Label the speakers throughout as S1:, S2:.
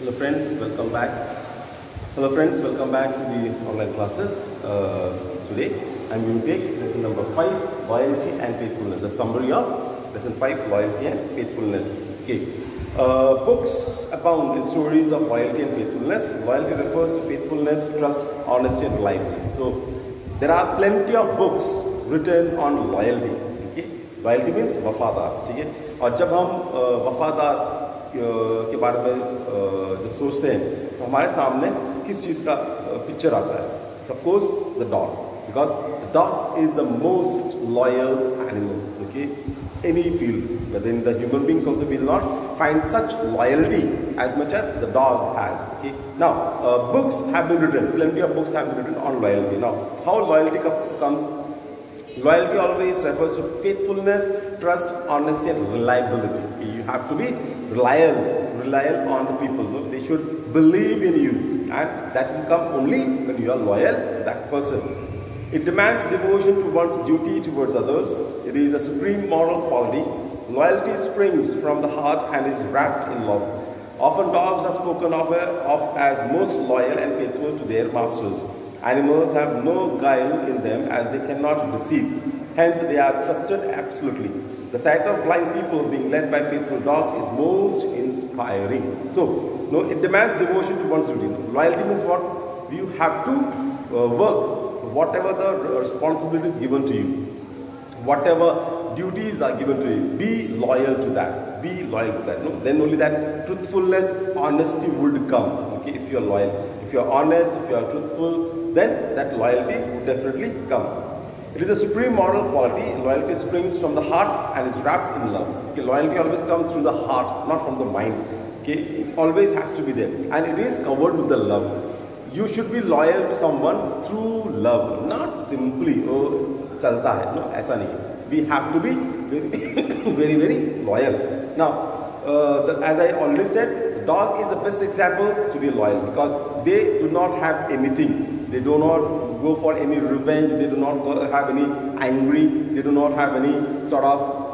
S1: Hello friends, welcome back. Hello friends, welcome back to the online classes. Today I am going to take lesson number 5, loyalty and faithfulness. The summary of lesson 5, loyalty and faithfulness. Okay. Books abound in stories of loyalty and faithfulness. Loyalty refers to faithfulness, trust, honesty and reliability. So there are plenty of books written on loyalty. Okay. Loyalty means वफादार. ठीक है. और जब हम वफादार के बारे में जब सोचते हैं तो हमारे सामने किस चीज़ का पिक्चर आता है? Of course, the dog, because the dog is the most loyal animal. Okay, any field, whether in the human beings also will not find such loyalty as much as the dog has. Okay, now books have been written. Plenty of books have been written on loyalty. Now, how loyalty comes? Loyalty always refers to faithfulness, trust, honesty and reliability. You have to be reliable on the people. No? They should believe in you, and that will come only when you are loyal to that person. It demands devotion to one's duty towards others. It is a supreme moral quality. Loyalty springs from the heart and is wrapped in love. Often dogs are spoken of as most loyal and faithful to their masters. Animals have no guile in them as they cannot deceive. Hence, they are trusted absolutely. The sight of blind people being led by faithful dogs is most inspiring. So, no, it demands devotion to one's duty. Loyalty means what? You have to work whatever the responsibilities given to you, whatever duties are given to you. Be loyal to that. Be loyal to that. No? Then only that truthfulness, honesty would come. Okay, if you are loyal, if you are honest, if you are truthful, then that loyalty would definitely come. It is a supreme moral quality. Loyalty springs from the heart and is wrapped in love. Okay, loyalty always comes through the heart, not from the mind. Okay, it always has to be there, and it is covered with the love. You should be loyal to someone through love, not simply oh chalta hai. No, ऐसा नहीं. We have to be very, very loyal. Now, as I already said, the dog is the best example to be loyal because they do not have anything. They do not go for any revenge. They do not have any angry. They do not have any sort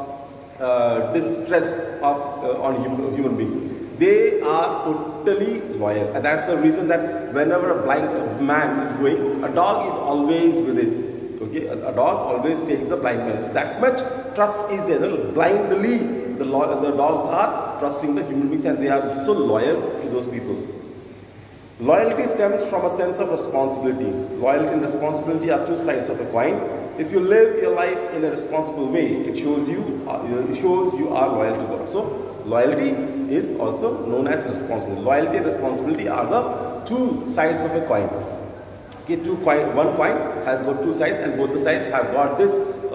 S1: of distress on human beings. They are totally loyal, and that's the reason that whenever a blind man is going, a dog is always with it. Okay, a dog always takes the blind man. So that much trust is there. Blindly, the dogs are trusting the human beings, and they are so loyal to those people. Loyalty stems from a sense of responsibility. Loyalty and responsibility are two sides of a coin. If you live your life in a responsible way, it shows you are loyal to God. So loyalty is also known as responsibility. Loyalty and responsibility are the two sides of a coin. Okay, one coin has got two sides, and both the sides have got this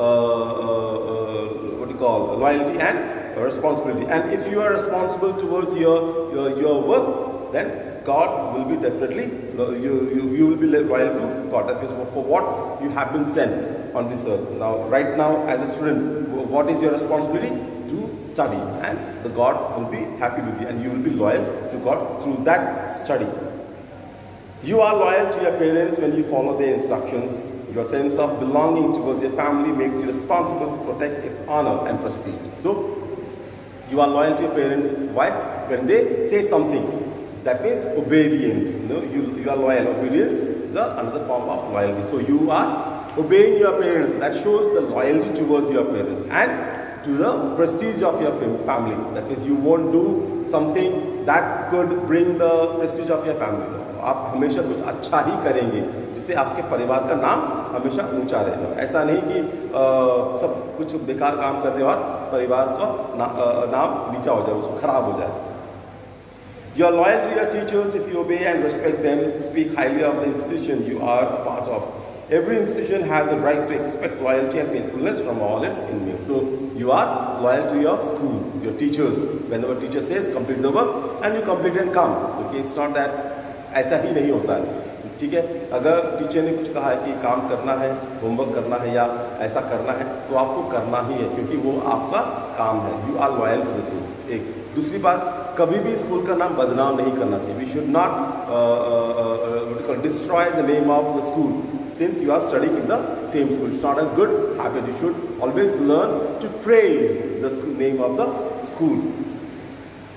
S1: what you call loyalty and responsibility. And if you are responsible towards your work, then God will be definitely, you will be loyal to God. That is for what you have been sent on this earth. Now, right now, as a student, what is your responsibility? To study, and the God will be happy with you, and you will be loyal to God through that study. You are loyal to your parents when you follow their instructions. Your sense of belonging towards your family makes you responsible to protect its honor and prestige. So, you are loyal to your parents. Why? When they say something, that means obedience. You are loyal. Obedience is another form of loyalty. So you are obeying your parents. That shows the loyalty towards your parents and to the prestige of your family. That means you won't do something that could bring the prestige of your family. आप हमेशा कुछ अच्छा ही करेंगे जिससे आपके परिवार का नाम हमेशा ऊंचा रहे. ऐसा नहीं कि सब कुछ बेकार काम कर दे और परिवार का नाम नीचा हो जाए, उसको खराब हो जाए. You are loyal to your teachers if you obey and respect them, speak highly of the institution you are a part of. Every institution has a right to expect loyalty and faithfulness from all its inmates. So, you are loyal to your school, your teachers. Whenever teacher says complete the work, and you complete and come. Okay, it's not that ऐसा ही नहीं होता है. ठीक है, अगर teacher ने कुछ कहा है कि काम करना है, होमवर्क करना है या ऐसा करना है, तो आपको करना ही है क्योंकि वो आपका काम है. You are loyal to the school. एक दूसरी बात, कभी भी स्कूल का नाम बदनाम नहीं करना चाहिए. We should not destroy the name of the school since you are studying in the same school. It's not a good habit. You should always learn to praise the name of the school.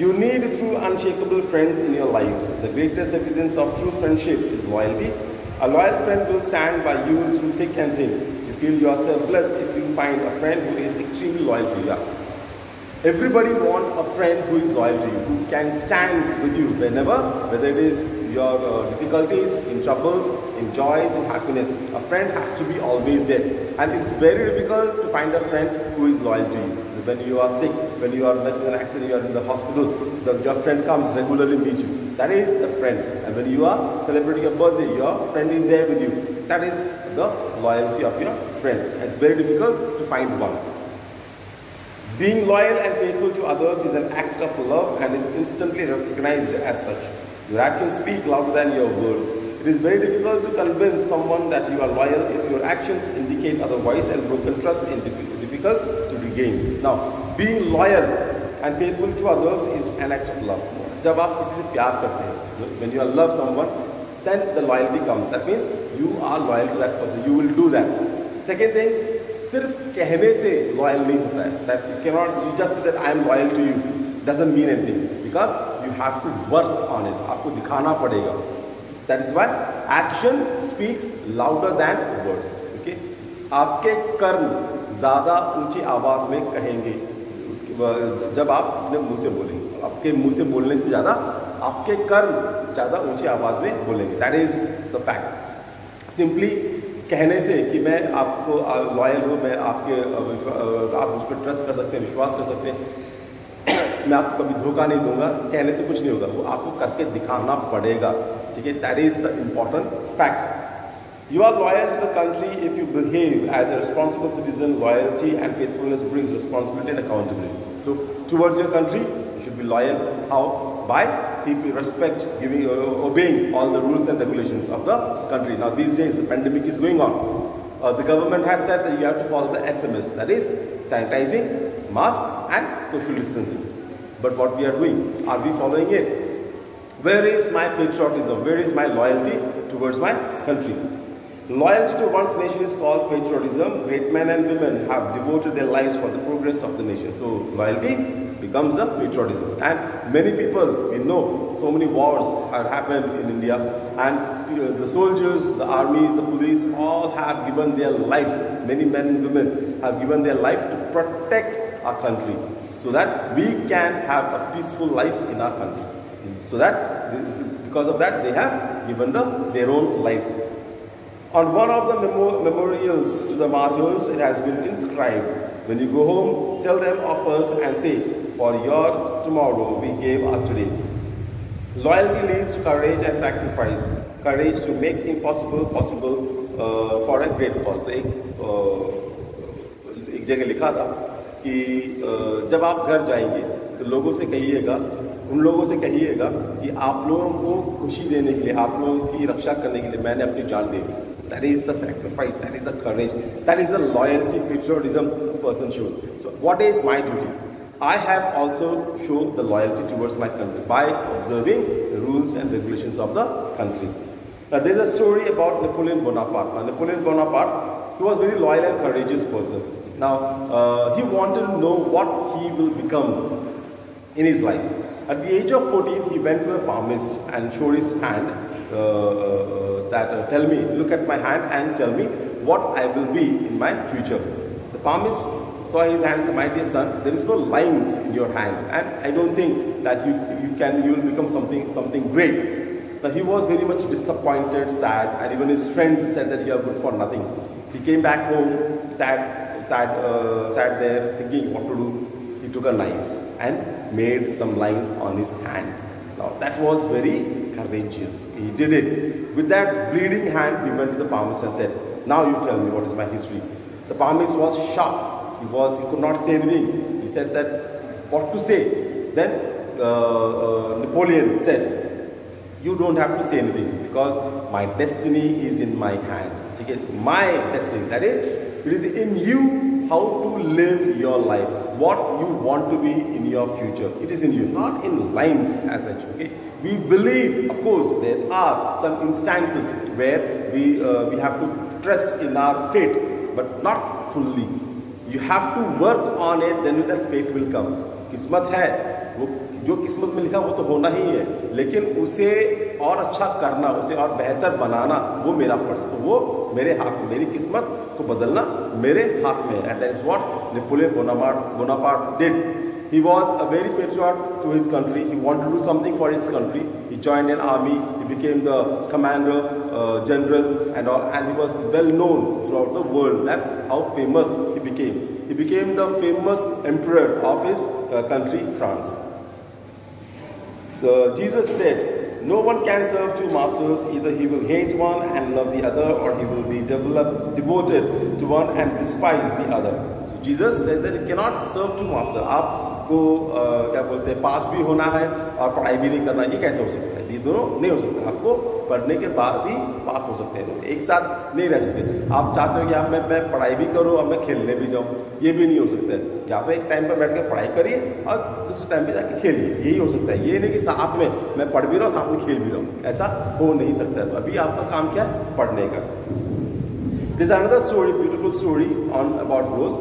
S1: You need true unshakable friends in your lives. The greatest evidence of true friendship is loyalty. A loyal friend will stand by you through thick and thin. You feel yourself blessed if you find a friend who is extremely loyal to you. Everybody wants a friend who is loyal to you, who can stand with you whenever, whether it is your difficulties, in troubles, in joys, in happiness. A friend has to be always there. And it's very difficult to find a friend who is loyal to you. When you are sick, when you are in an accident, you are in the hospital, your friend comes regularly meet you. That is the friend. And when you are celebrating your birthday, your friend is there with you. That is the loyalty of your friend. It's very difficult to find one. Being loyal and faithful to others is an act of love and is instantly recognized as such. Your actions speak louder than your words. It is very difficult to convince someone that you are loyal if your actions indicate otherwise, and broken trust is difficult to regain. Now, being loyal and faithful to others is an act of love. जब आप किसी से प्यार करते हैं, when you love someone, then the loyalty comes. That means you are loyal to that person. You will do that. Second thing, सिर्फ कहने से loyal नहीं होता है. That you cannot, you just say that I am loyal to you. Doesn't mean anything because you have to work on it. आपको दिखाना पड़ेगा. That is why action speaks louder than words. Okay? आपके कर्म ज़्यादा ऊंची आवाज़ में कहेंगे उसके जब आप अपने मुंह से बोलेंगे. आपके मुंह से बोलने से ज़्यादा आपके कर्म ज़्यादा ऊंची आवाज़ में बोलेंगे. That is the fact. Simply कहने से कि मैं आपको लॉयल हूँ, मैं आपके आप उस पर ट्रस्ट कर सकते हैं, विश्वास कर सकते हैं, मैं आपको कभी धोखा नहीं दूंगा, कहने से कुछ नहीं होगा. वो आपको करके दिखाना पड़ेगा. ठीक है? That is the important fact. You are loyal to the country if you behave as a responsible citizen. Loyalty and faithfulness brings responsibility and accountability. So, towards your country, you should be loyal. How? By people respect, giving, obeying all the rules and regulations of the country. Now, these days, the pandemic is going on. The government has said that you have to follow the SMS. That is, sanitizing, mask, and social distancing. But what we are doing? Are we following it? Where is my patriotism? Where is my loyalty towards my country? Loyalty to one's nation is called patriotism. Great men and women have devoted their lives for the progress of the nation. So, loyalty becomes a patriotism. And many people, we know, so many wars have happened in India. And the soldiers, the armies, the police, all have given their lives. Many men and women have given their life to protect our country, so that we can have a peaceful life in our country. So that, because of that, they have given their own life. On one of the memorials to the martyrs, it has been inscribed, when you go home, tell them of us and say, for your tomorrow we gave our today. Loyalty leads to courage and sacrifice. Courage to make impossible possible for a great cause. एक जगह लिखा था कि जब आप घर जाएंगे तो लोगों से कहिएगा, उन लोगों से कहिएगा कि आप लोगों को खुशी देने के लिए, आप लोगों की रक्षा करने के लिए मैंने अपनी जान दे दी. That is the sacrifice, that is the courage, that is the loyalty, patriotism a person shows. So what is my duty? I have also shown the loyalty towards my country by observing the rules and regulations of the country. Now there is a story about Napoleon Bonaparte. Now, Napoleon Bonaparte, he was a very loyal and courageous person. Now he wanted to know what he will become in his life. At the age of 14, he went to a palmist and showed his hand. Tell me, look at my hand and tell me what I will be in my future. The palmist saw his hand and said, my dear son, there is no lines in your hand, and I don't think that you will become something great. Now he was very much disappointed, sad, and even his friends said that you are good for nothing. He came back home, sat there thinking what to do. He took a knife and made some lines on his hand. Now that was very courageous. He did it. With that bleeding hand, he went to the palmist and said, now you tell me what is my history. The palmist was shocked. He could not say anything. He said that, what to say? Then Napoleon said, you don't have to say anything because my destiny is in my hand. My destiny, that is, it is in you how to live your life, what you want to be in your future. It is in you, not in lines as such. Okay? We believe, of course, there are some instances where we have to trust in our fate, but not fully. You have to work on it, then that fate will come. किस्मत है, वो जो किस्मत में लिखा वो तो होना ही है, लेकिन उसे और अच्छा करना, उसे और बेहतर बनाना वो मेरा फर्ज, तो वो मेरे हाथ में, मेरी किस्मत को बदलना मेरे हाथ में है। And that is what Napoleon Bonaparte did. He was a very patriot to his country. He wanted to do something for his country. He joined an army. He became the commander, general, and all. And he was well known throughout the world. That how famous he became. He became the famous emperor of his country, France. Jesus said, "No one can serve two masters. Either he will hate one and love the other, or he will be devoted to one and despise the other." So Jesus says that you cannot serve two masters. आपको क्या बोलते हैं, पास भी होना है और पढ़ाई भी नहीं करना, ये कैसे हो सकता है? ये दोनों नहीं हो सकता। आपको पढ़ने के बाद भी पास हो सकते हैं, एक साथ नहीं रह सकते। आप चाहते हो कि आप मैं पढ़ाई भी करूँ और मैं खेलने भी जाऊँ, ये भी नहीं हो सकता है। या फिर एक टाइम पर बैठ के पढ़ाई करिए और दूसरे टाइम पे जाके खेलिए, यही हो सकता है। ये नहीं कि साथ में मैं पढ़ भी रहा हूँ साथ में खेल भी रहा हूँ, ऐसा हो नहीं सकता है। तो अभी आपका काम क्या है? पढ़ने का। This is another story, beautiful story on about rose.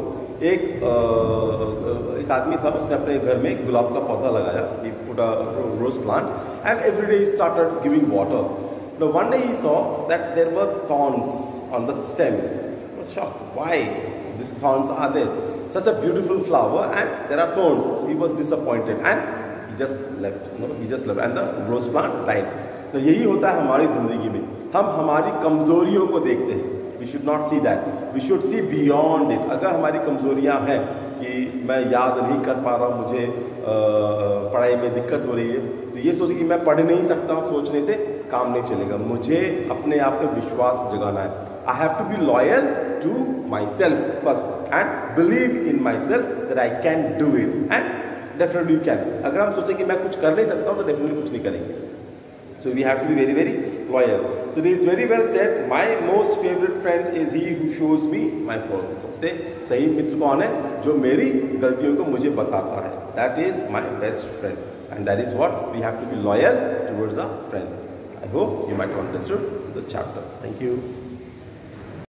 S1: एक आदमी था, उसने अपने घर में गुलाब का पौधा लगाया, he put a rose plant and every day he started giving water. Now one day he saw that there were thorns on the stem. He was shocked. Why these thorns are there? Such a beautiful flower and there are thorns. He was disappointed and he just left. He just left and the rose plant died. तो यही होता है हमारी ज़िंदगी में, हम हमारी कमज़ोरियों को देखते हैं। We should not see that. We should see beyond it. अगर हमारी कमज़ोरियाँ हैं कि मैं याद नहीं कर पा रहा हूँ, मुझे पढ़ाई में दिक्कत हो रही है, तो ये सोचिए कि मैं पढ़ नहीं सकता हूँ, सोचने से काम नहीं चलेगा। मुझे अपने आप में विश्वास जगाना है। I have to be loyal to myself first and believe in myself that I can do it and definitely you can. अगर हम सोचें कि मैं कुछ कर नहीं सकता हूँ तो definitely कुछ नहीं करेंगे। So we have to be very, very loyal. So this is very well said. My most favorite friend is he who shows me my faults. सबसे सही मित्र कौन है? जो मेरी गलतियों को मुझे बताता है। That is my best friend. And that is what we have to be loyal towards our friend. I hope you might have understood the chapter. Thank you.